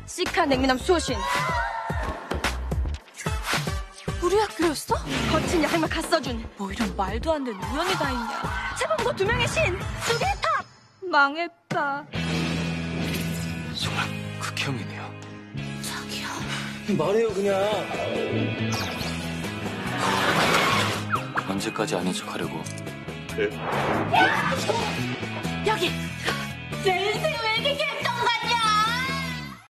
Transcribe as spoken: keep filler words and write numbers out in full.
시카 냉미남 수호신. 우리 학교였어? 거친 야생마 갓써준. 뭐 이런 말도 안 되는 우연이 다 있냐. 최범도 두 명의 신, 두 개의 탑. 망했다. 정말 극혐이네요. 자기야. 말해요 그냥. 언제까지 아닌 척하려고? 여기 내 인생 외계계